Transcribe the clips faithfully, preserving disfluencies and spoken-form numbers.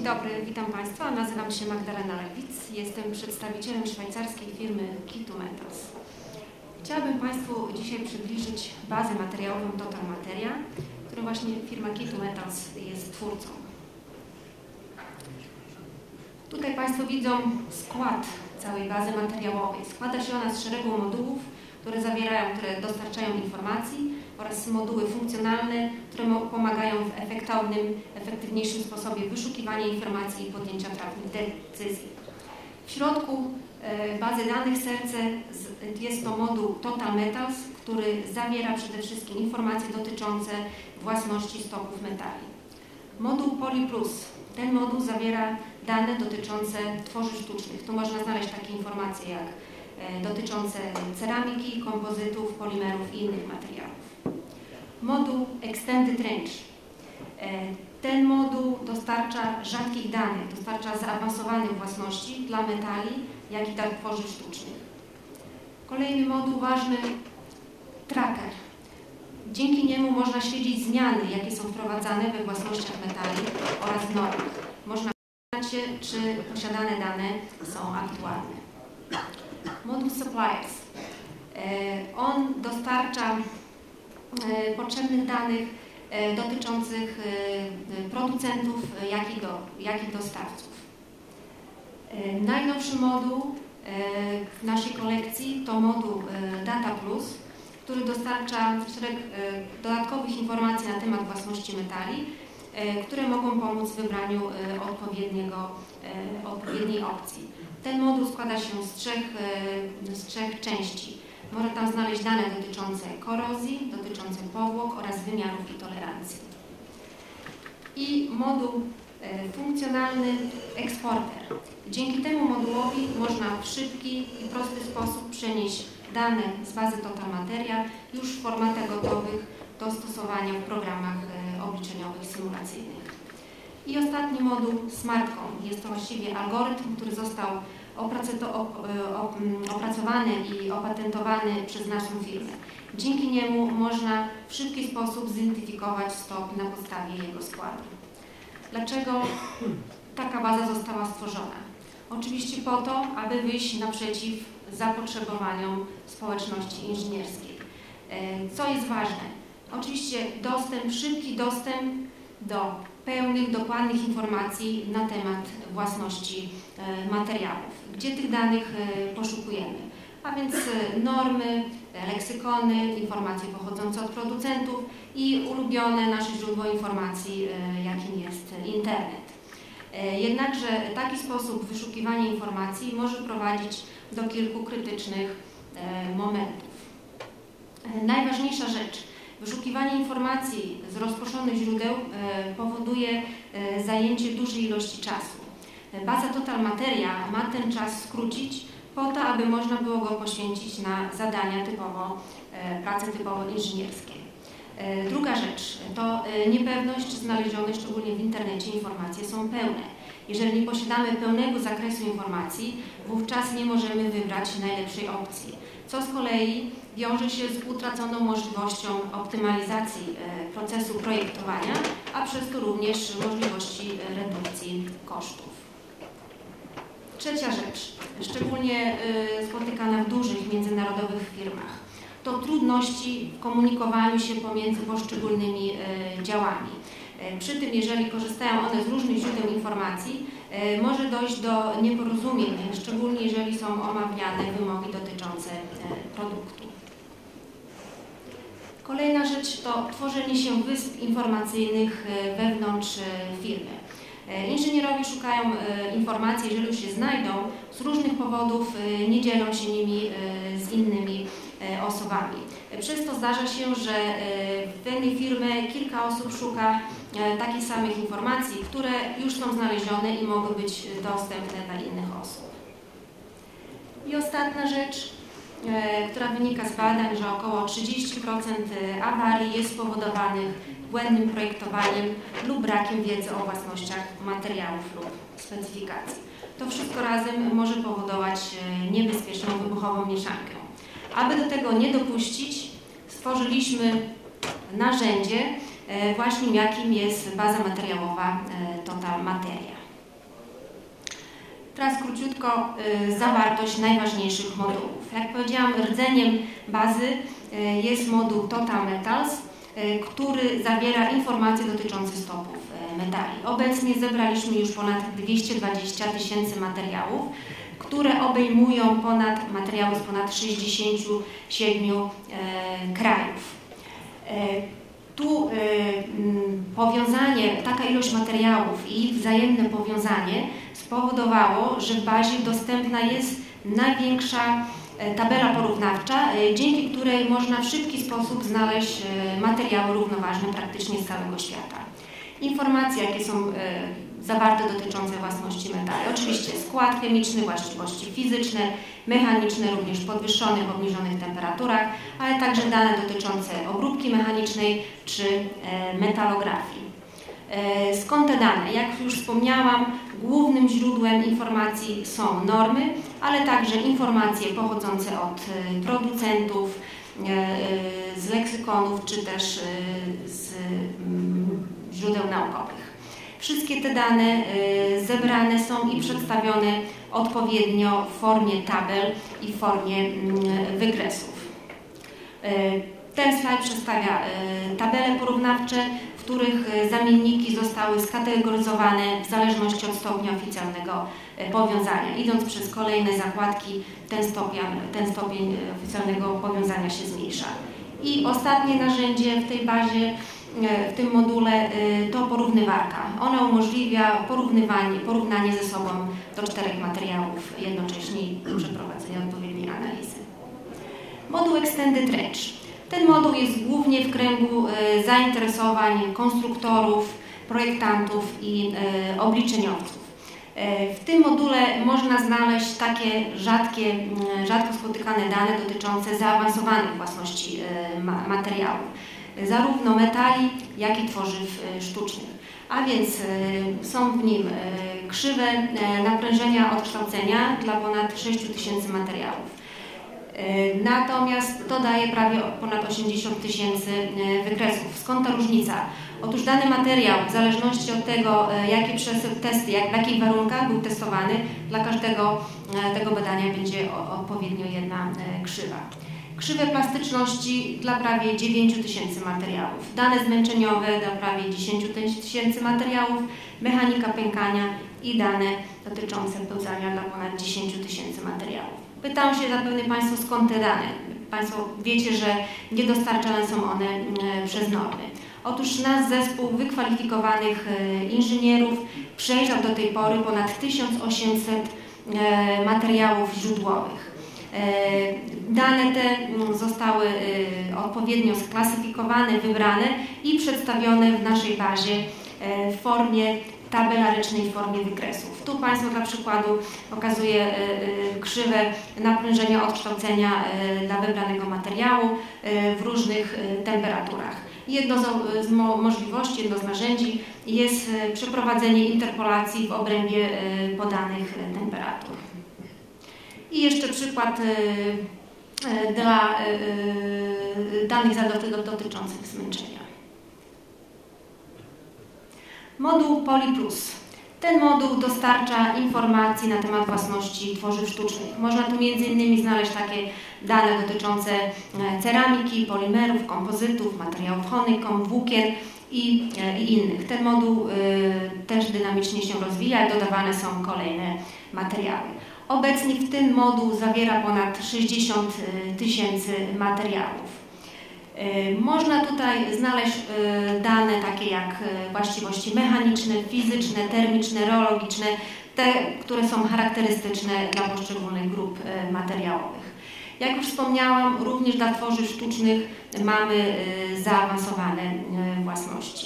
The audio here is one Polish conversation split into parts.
Dzień dobry, witam Państwa. Nazywam się Magdalena Lewic. Jestem przedstawicielem szwajcarskiej firmy Kitu Metals. Chciałabym Państwu dzisiaj przybliżyć bazę materiałową Total Materia, którą właśnie firma Kitu Metals jest twórcą. Tutaj Państwo widzą skład całej bazy materiałowej. Składa się ona z szeregu modułów, które zawierają, które dostarczają informacji, oraz moduły funkcjonalne, które pomagają w efektownym, efektywniejszym sposobie wyszukiwania informacji i podjęcia trafnych decyzji. W środku bazy danych serce jest to moduł Total Metals, który zawiera przede wszystkim informacje dotyczące własności stoków metali. Moduł PolyPlus. Ten moduł zawiera dane dotyczące tworzyw sztucznych. Tu można znaleźć takie informacje jak dotyczące ceramiki, kompozytów, polimerów i innych materiałów. Moduł Extended Range. Ten moduł dostarcza rzadkich danych, dostarcza zaawansowanych własności dla metali, jak i dla tworzyw sztucznych. Kolejny moduł ważny, Tracker. Dzięki niemu można śledzić zmiany, jakie są wprowadzane we własnościach metali oraz w normach. Można sprawdzić się, czy posiadane dane są aktualne. Moduł Suppliers. On dostarcza potrzebnych danych dotyczących producentów, jak i, do, jak i dostawców. Najnowszy moduł w naszej kolekcji to moduł Data Plus, który dostarcza szereg dodatkowych informacji na temat własności metali, które mogą pomóc w wybraniu odpowiedniego, odpowiedniej opcji. Ten moduł składa się z trzech, z trzech części. Można tam znaleźć dane dotyczące korozji, dotyczące powłok oraz wymiarów i tolerancji. I moduł funkcjonalny Exporter. Dzięki temu modułowi można w szybki i prosty sposób przenieść dane z bazy Total Materia już w formatach gotowych do stosowania w programach obliczeniowych symulacyjnych. I ostatni moduł SmartCom. Jest to właściwie algorytm, który został opracowany i opatentowany przez naszą firmę. Dzięki niemu można w szybki sposób zidentyfikować stok na podstawie jego składu. Dlaczego taka baza została stworzona? Oczywiście po to, aby wyjść naprzeciw zapotrzebowaniom społeczności inżynierskiej. Co jest ważne? Oczywiście dostęp, szybki dostęp do pełnych, dokładnych informacji na temat własności materiałów, gdzie tych danych poszukujemy, a więc normy, leksykony, informacje pochodzące od producentów i ulubione nasze źródło informacji, jakim jest internet. Jednakże taki sposób wyszukiwania informacji może prowadzić do kilku krytycznych momentów. Najważniejsza rzecz. Wyszukiwanie informacji z rozproszonych źródeł powoduje zajęcie dużej ilości czasu. Baza Total Materia ma ten czas skrócić po to, aby można było go poświęcić na zadania typowo, prace typowo inżynierskie. Druga rzecz to niepewność, czy znalezione szczególnie w internecie informacje są pełne. Jeżeli nie posiadamy pełnego zakresu informacji, wówczas nie możemy wybrać najlepszej opcji, co z kolei wiąże się z utraconą możliwością optymalizacji procesu projektowania, a przez to również możliwości redukcji kosztów. Trzecia rzecz, szczególnie spotykana w dużych międzynarodowych firmach, to trudności w komunikowaniu się pomiędzy poszczególnymi działami. Przy tym, jeżeli korzystają one z różnych źródeł informacji, może dojść do nieporozumień, szczególnie jeżeli są omawiane wymogi dotyczące produktu. Kolejna rzecz to tworzenie się wysp informacyjnych wewnątrz firmy. Inżynierowie szukają informacji, jeżeli już je znajdą, z różnych powodów nie dzielą się nimi z innymi osobami. Przez to zdarza się, że w danej firmie kilka osób szuka takich samych informacji, które już są znalezione i mogą być dostępne dla innych osób. I ostatnia rzecz, która wynika z badań, że około trzydzieści procent awarii jest spowodowanych błędnym projektowaniem lub brakiem wiedzy o własnościach materiałów lub specyfikacji. To wszystko razem może powodować niebezpieczną wybuchową mieszankę. Aby do tego nie dopuścić, stworzyliśmy narzędzie, właśnie jakim jest baza materiałowa Total Materia. Teraz króciutko zawartość najważniejszych modułów. Jak powiedziałam, rdzeniem bazy jest moduł Total Metals, który zawiera informacje dotyczące stopów metali. Obecnie zebraliśmy już ponad dwieście dwadzieścia tysięcy materiałów, które obejmują ponad, materiały z ponad sześćdziesięciu siedmiu e, krajów. E, tu e, powiązanie, taka ilość materiałów i ich wzajemne powiązanie spowodowało, że w bazie dostępna jest największa tabela porównawcza, dzięki której można w szybki sposób znaleźć materiały równoważne praktycznie z całego świata. Informacje, jakie są zawarte dotyczące własności metali. Oczywiście skład chemiczny, właściwości fizyczne, mechaniczne, również w podwyższonych, obniżonych temperaturach, ale także dane dotyczące obróbki mechanicznej czy metalografii. Skąd te dane? Jak już wspomniałam, głównym źródłem informacji są normy, ale także informacje pochodzące od producentów, z leksykonów czy też z źródeł naukowych. Wszystkie te dane zebrane są i przedstawione odpowiednio w formie tabel i w formie wykresów. Ten slajd przedstawia tabele porównawcze, w których zamienniki zostały skategoryzowane w zależności od stopnia oficjalnego powiązania. Idąc przez kolejne zakładki, ten stopień, ten stopień oficjalnego powiązania się zmniejsza. I ostatnie narzędzie w tej bazie, w tym module to porównywarka. Ona umożliwia porównywanie, porównanie ze sobą do czterech materiałów jednocześnie i przeprowadzenie odpowiedniej analizy. Moduł Extended Range. Ten moduł jest głównie w kręgu zainteresowań konstruktorów, projektantów i obliczeniowców. W tym module można znaleźć takie rzadkie, rzadko spotykane dane dotyczące zaawansowanych własności materiałów, zarówno metali, jak i tworzyw sztucznych. A więc są w nim krzywe naprężenia odkształcenia dla ponad sześciu tysięcy materiałów. Natomiast to daje prawie ponad osiemdziesiąt tysięcy wykresów. Skąd ta różnica? Otóż dany materiał, w zależności od tego, jakie przeszedł testy, jak, w jakich warunkach był testowany, dla każdego tego badania będzie odpowiednio jedna krzywa. Krzywe plastyczności dla prawie dziewięciu tysięcy materiałów, dane zmęczeniowe dla prawie dziesięciu tysięcy materiałów, mechanika pękania i dane dotyczące pełzania dla ponad dziesięciu tysięcy materiałów. Pytam się zapewne Państwo, skąd te dane. Państwo wiecie, że nie dostarczane są one przez normy. Otóż nasz zespół wykwalifikowanych inżynierów przejrzał do tej pory ponad tysiąc osiemset materiałów źródłowych. Dane te zostały odpowiednio sklasyfikowane, wybrane i przedstawione w naszej bazie w formie tabelarycznej, w formie wykresów. Tu Państwu dla przykładu pokazuję krzywe naprężenia odkształcenia dla wybranego materiału w różnych temperaturach. Jedno z możliwości, jedno z narzędzi jest przeprowadzenie interpolacji w obrębie podanych temperatur. I jeszcze przykład dla danych dotyczących zmęczenia. Moduł PolyPlus. Ten moduł dostarcza informacji na temat własności tworzyw sztucznych. Można tu między innymi znaleźć takie dane dotyczące ceramiki, polimerów, kompozytów, materiałów honeycomb, włókien i, i innych. Ten moduł y, też dynamicznie się rozwija i dodawane są kolejne materiały. Obecnie w tym moduł zawiera ponad sześćdziesiąt tysięcy materiałów. Można tutaj znaleźć dane takie jak właściwości mechaniczne, fizyczne, termiczne, rheologiczne, te, które są charakterystyczne dla poszczególnych grup materiałowych. Jak już wspomniałam, również dla tworzyw sztucznych mamy zaawansowane własności.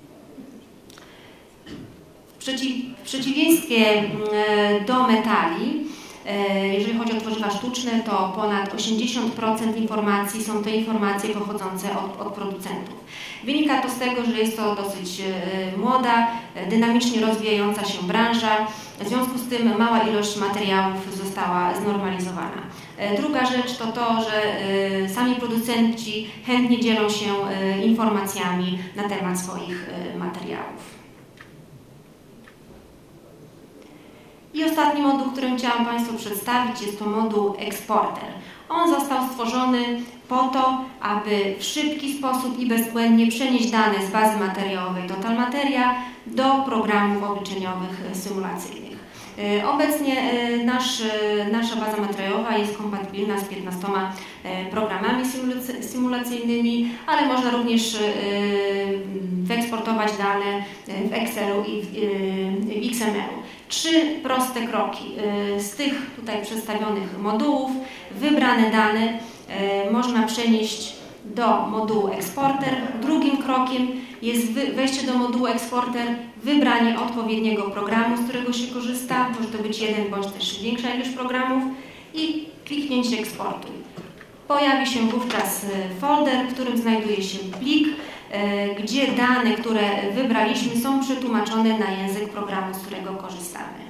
W przeciwieństwie do metali, jeżeli chodzi o tworzywa sztuczne, to ponad osiemdziesiąt procent informacji są to informacje pochodzące od, od producentów. Wynika to z tego, że jest to dosyć młoda, dynamicznie rozwijająca się branża, w związku z tym mała ilość materiałów została znormalizowana. Druga rzecz to to, że sami producenci chętnie dzielą się informacjami na temat swoich materiałów. I ostatni moduł, który chciałam Państwu przedstawić, jest to moduł Exporter. On został stworzony po to, aby w szybki sposób i bezbłędnie przenieść dane z bazy materiałowej Total Materia do programów obliczeniowych symulacyjnych. Obecnie nasz, nasza baza materiałowa jest kompatybilna z piętnastoma programami symulacyjnymi, ale można również wyeksportować dane w Excelu i w X M L-u. Trzy proste kroki. Z tych tutaj przedstawionych modułów wybrane dane można przenieść do modułu Exporter. Drugim krokiem jest wejście do modułu Exporter, wybranie odpowiedniego programu, z którego się korzysta, może to być jeden bądź też większa ilość programów i kliknięcie Eksportuj. Pojawi się wówczas folder, w którym znajduje się plik, gdzie dane, które wybraliśmy, są przetłumaczone na język programu, z którego korzystamy.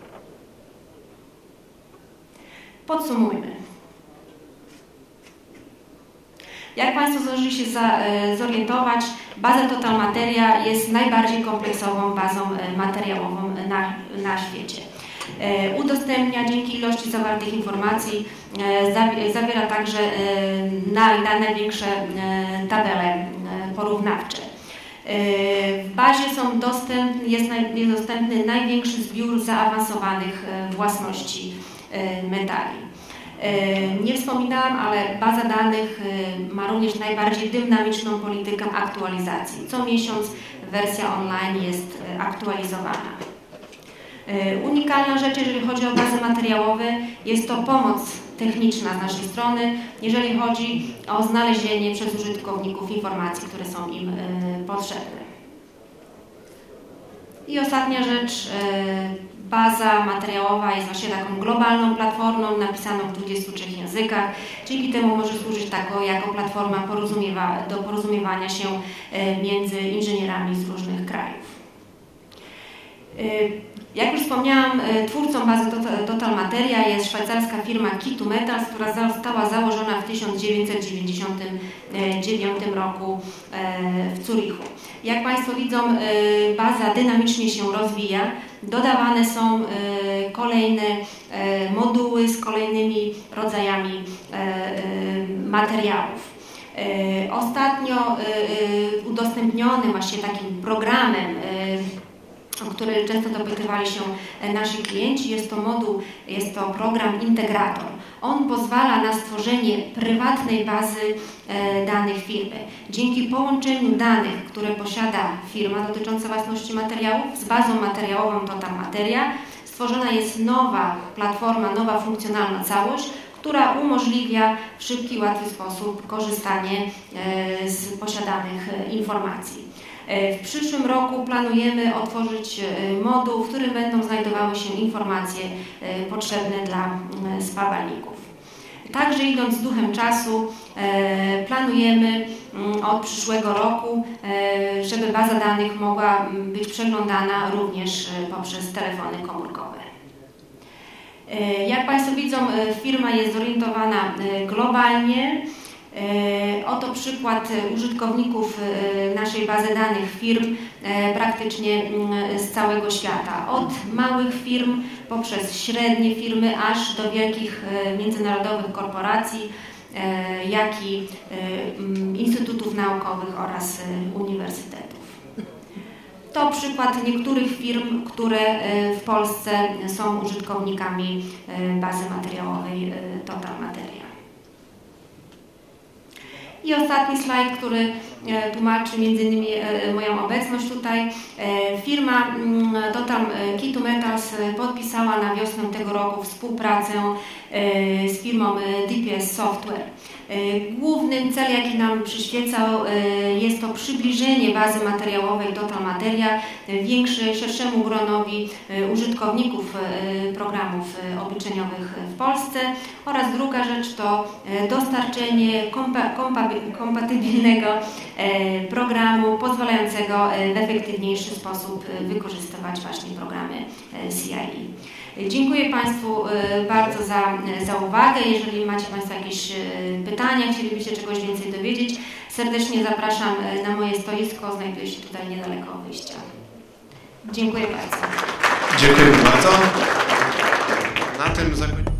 Podsumujmy. Jak Państwo zdążyli się za, zorientować, baza Total Materia jest najbardziej kompleksową bazą materiałową na, na świecie. Udostępnia dzięki ilości zawartych informacji, zawiera także na, na największe tabele porównawcze. W bazie są dostępny, jest, naj, jest dostępny największy zbiór zaawansowanych własności metali. Nie wspominałam, ale baza danych ma również najbardziej dynamiczną politykę aktualizacji. Co miesiąc wersja online jest aktualizowana. Unikalna rzecz, jeżeli chodzi o bazy materiałowe, jest to pomoc techniczna z naszej strony, jeżeli chodzi o znalezienie przez użytkowników informacji, które są im potrzebne. I ostatnia rzecz, baza materiałowa jest właśnie taką globalną platformą napisaną w dwudziestu trzech językach. Dzięki temu może służyć tako, jako platforma porozumiewa, do porozumiewania się między inżynierami z różnych krajów. Jak już wspomniałam, twórcą bazy Total Materia jest szwajcarska firma Key to Metals, która została założona w tysiąc dziewięćset dziewięćdziesiątym dziewiątym roku w Zurichu. Jak Państwo widzą, baza dynamicznie się rozwija. Dodawane są kolejne moduły z kolejnymi rodzajami materiałów. Ostatnio udostępnionym właśnie takim programem, o który często dopytywali się nasi klienci, jest to moduł, jest to program Integrator. On pozwala na stworzenie prywatnej bazy danych firmy. Dzięki połączeniu danych, które posiada firma dotyczące własności materiałów z bazą materiałową Total Materia, stworzona jest nowa platforma, nowa funkcjonalna całość, która umożliwia w szybki i łatwy sposób korzystanie z posiadanych informacji. W przyszłym roku planujemy otworzyć moduł, w którym będą znajdowały się informacje potrzebne dla spawalników. Także idąc z duchem czasu, planujemy od przyszłego roku, żeby baza danych mogła być przeglądana również poprzez telefony komórkowe. Jak Państwo widzą, firma jest zorientowana globalnie. Oto przykład użytkowników naszej bazy danych firm praktycznie z całego świata. Od małych firm poprzez średnie firmy aż do wielkich międzynarodowych korporacji, jak i instytutów naukowych oraz uniwersytetów. To przykład niektórych firm, które w Polsce są użytkownikami bazy materiałowej Total Materia. I ostatni slajd, który tłumaczy między innymi moją obecność tutaj. Firma Total Key to Metals podpisała na wiosnę tego roku współpracę z firmą D P S Software. Głównym cel, jaki nam przyświecał, jest to przybliżenie bazy materiałowej Total Materia większy, szerszemu gronowi użytkowników programów obliczeniowych w Polsce oraz druga rzecz to dostarczenie kompa kompatybilnego programu pozwalającego w efektywniejszy sposób wykorzystywać właśnie programy C I E. Dziękuję Państwu bardzo za, za uwagę. Jeżeli macie Państwo jakieś pytania, chcielibyście czegoś więcej dowiedzieć, serdecznie zapraszam na moje stoisko, znajduje się tutaj niedaleko wyjścia. Dziękuję bardzo. Dziękuję bardzo. Na tym zakończymy.